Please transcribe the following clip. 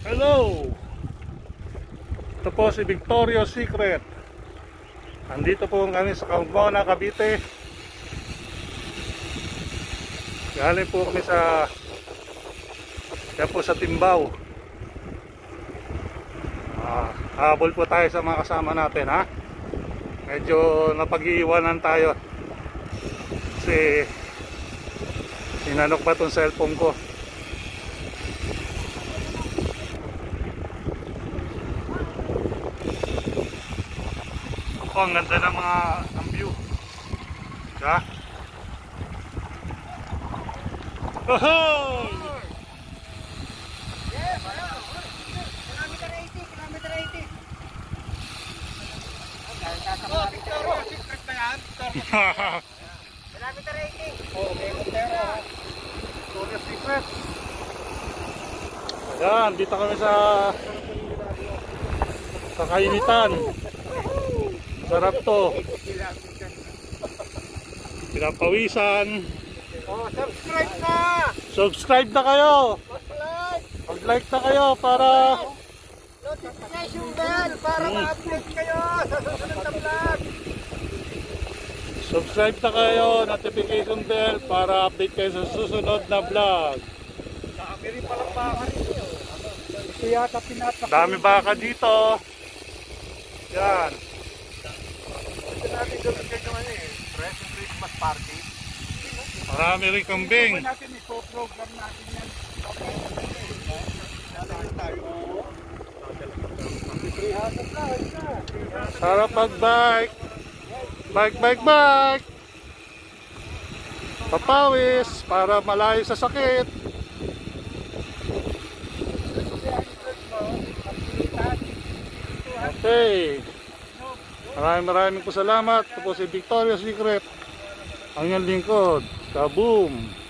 Hello! Ito po si Victoria's Secret. Andito po kami sa Carmona, Cavite. Galing po kami sa Timbao. Habol po tayo sa mga kasama natin, ha? Medyo napag-iiwanan tayo kasi sinanok ba itong cellphone ko. Ang ganda ng view. Ha? Oh! Yes, kilometer 80, kilometer 80. Oh, Victoria, secret na yan. Kilometer 80. Oh, may Montero. Victoria's Secret. Ayan, dito kami sa kainitan. Sarap to. Pinapawisan. Oh, subscribe na! Subscribe na kayo. Mag-like na kayo para Notification bell para ma-update kayo sa susunod na vlog. subscribe na kayo, notification bell para update kayo sa susunod na vlog. Dami rin palang baka rin. Ito yata pinatak. Dami baka dito. Yan. Ito natin gawin kayo naman present Christmas party. Marami rin kambing. Kung natin ipo-program natin yan. Sarap mag-bike. Bike. Papawis para malayo sa sakit. Okay. Maraming po salamat. Ito po si Victoria's Secret. Ang iyong lingkod. Kaboom!